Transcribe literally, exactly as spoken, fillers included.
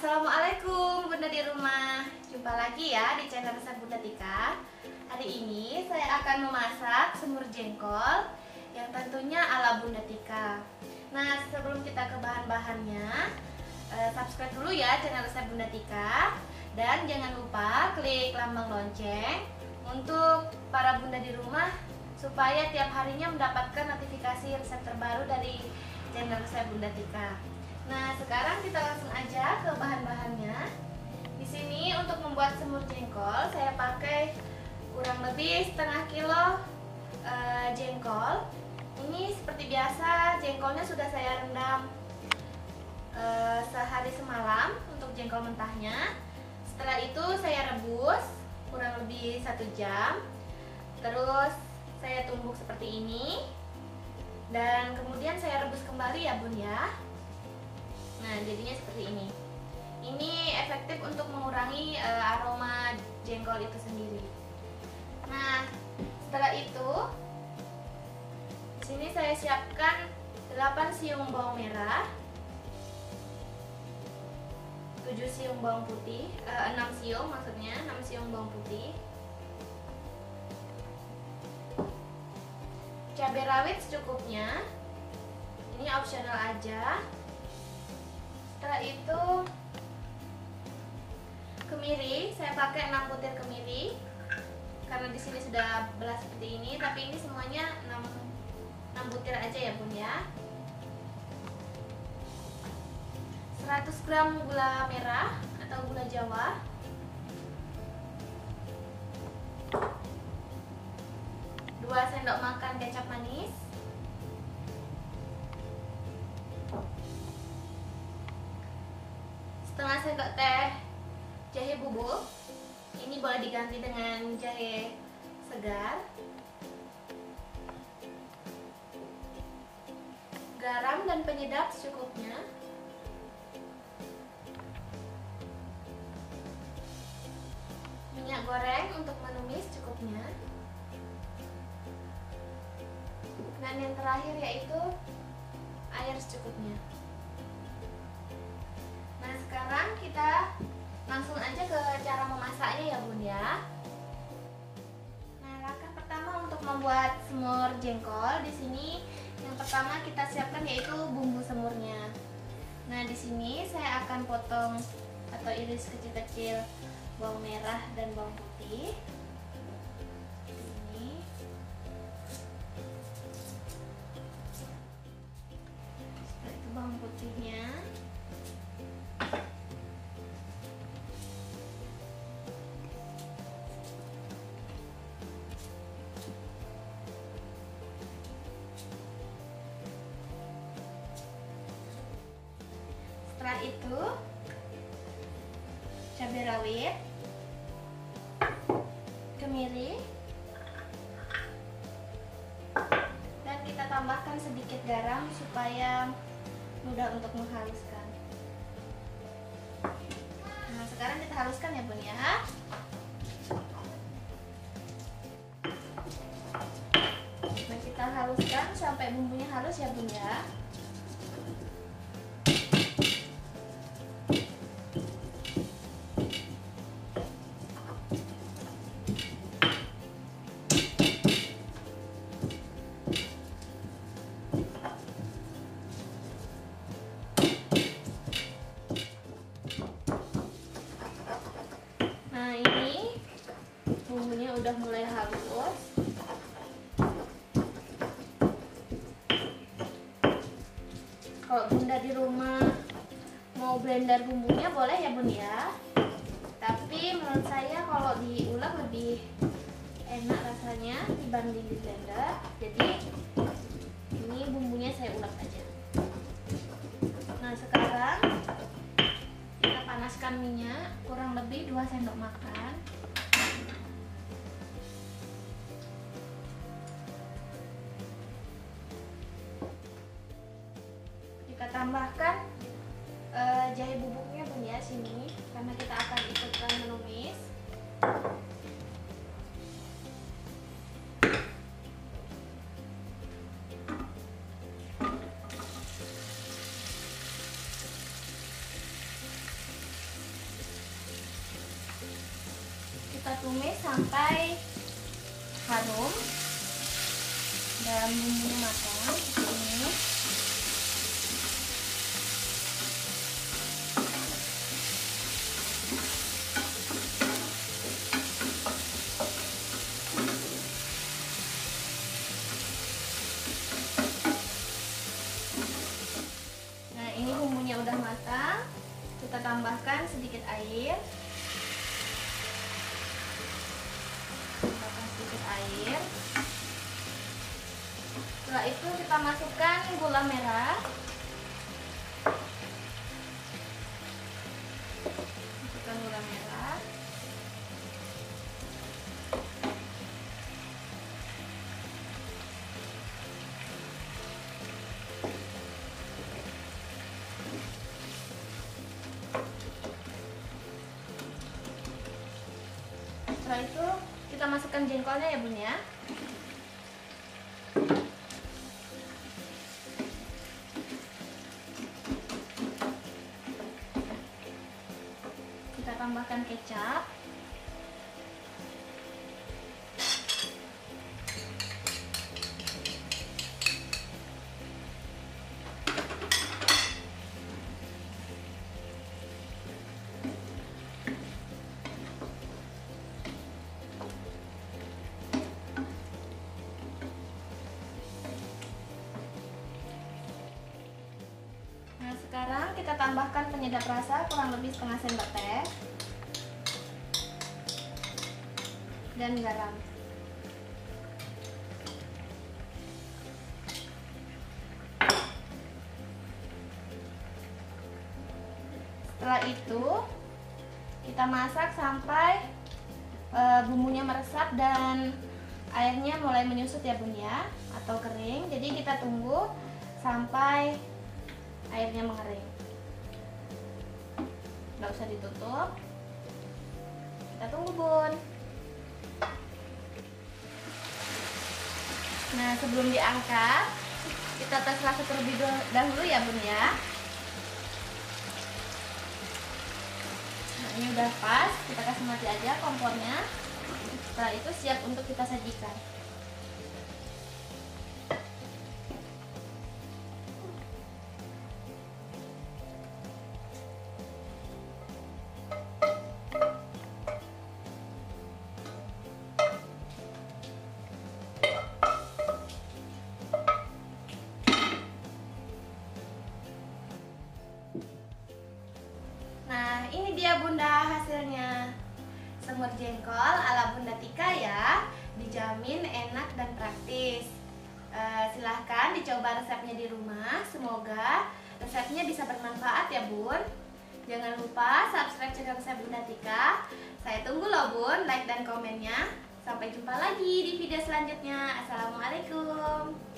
Assalamualaikum Bunda di rumah. Jumpa lagi ya di channel resep Bunda Tika. Hari ini saya akan memasak semur jengkol yang tentunya ala Bunda Tika. Nah, sebelum kita ke bahan-bahannya, eh, subscribe dulu ya channel resep Bunda Tika. Dan jangan lupa klik lambang lonceng untuk para bunda di rumah supaya tiap harinya mendapatkan notifikasi resep terbaru dari channel resep Bunda Tika. Nah, sekarang kita langsung aja ke bahan-bahannya. Di sini untuk membuat semur jengkol saya pakai kurang lebih setengah kilo e, jengkol. Ini seperti biasa jengkolnya sudah saya rendam e, sehari semalam untuk jengkol mentahnya. Setelah itu saya rebus kurang lebih satu jam. Terus saya tumbuk seperti ini dan kemudian saya rebus kembali ya Bun ya. Nah, jadinya seperti ini. Ini efektif untuk mengurangi e, aroma jengkol itu sendiri. Nah, setelah itu di sini saya siapkan delapan siung bawang merah, tujuh siung bawang putih, e, enam siung maksudnya, enam siung bawang putih. Cabai rawit secukupnya. Ini opsional aja. Setelah itu kemiri, saya pakai enam butir kemiri karena di sini sudah belas seperti ini, tapi ini semuanya enam, enam butir aja ya Bun ya. seratus gram gula merah atau gula Jawa, dua sendok makan kecap manis, setengah sendok teh jahe bubuk. Ini boleh diganti dengan jahe segar. Garam dan penyedap secukupnya. Minyak goreng untuk menumis cukupnya. Dan yang terakhir yaitu air secukupnya. Nah, sekarang kita langsung aja ke cara memasaknya ya Bun ya. Nah, langkah pertama untuk membuat semur jengkol, di sini yang pertama kita siapkan yaitu bumbu semurnya. Nah, di sini saya akan potong atau iris kecil-kecil bawang merah dan bawang putih. Ini. Setelah itu bawang putihnya. Setelah itu cabai rawit, kemiri, dan kita tambahkan sedikit garam supaya mudah untuk menghaluskan. Nah, sekarang kita haluskan ya Bun ya. Nah, kita haluskan sampai bumbunya halus ya Bun ya. Nah, ini bumbunya udah mulai halus. Kalau Bunda di rumah mau blender bumbunya boleh ya Bun ya. Tapi menurut saya kalau diulek lebih enak rasanya dibanding di blender. Jadi ini bumbunya saya ulek aja. Nah, sekarang kita panaskan minyak kurang lebih dua sendok makan. Kita tambahkan uh, jahe bubuknya Bun ya sini, karena kita akan ikutkan menumis. kita tumis sampai harum dan bumbunya matang seperti ini. Nah, ini bumbunya udah matang. Kita tambahkan sedikit air. Tambahkan sedikit air. Setelah itu kita masukkan gula merah. Masukkan gula merah. Setelah itu kita masukkan jengkolnya ya bun ya. Kita tambahkan kecap. Nah, sekarang kita tambahkan penyedap rasa kurang lebih setengah sendok teh dan garam. Setelah itu kita masak sampai e, bumbunya meresap dan airnya mulai menyusut ya bun ya, atau kering. Jadi kita tunggu sampai airnya mengering. Nggak usah ditutup. Kita tunggu bun. Nah, sebelum diangkat, kita tes rasa terlebih dahulu ya bun ya. Nah, ini udah pas. Kita kasih mati aja kompornya. Setelah itu siap untuk kita sajikan. Nah, ini dia bunda hasilnya. Semur jengkol ala Bunda Tika ya. Dijamin enak dan praktis. e, Silahkan dicoba resepnya di rumah. Semoga resepnya bisa bermanfaat ya bun. Jangan lupa subscribe channel saya Bunda Tika. Saya tunggu loh bun like dan komennya. Sampai jumpa lagi di video selanjutnya. Assalamualaikum.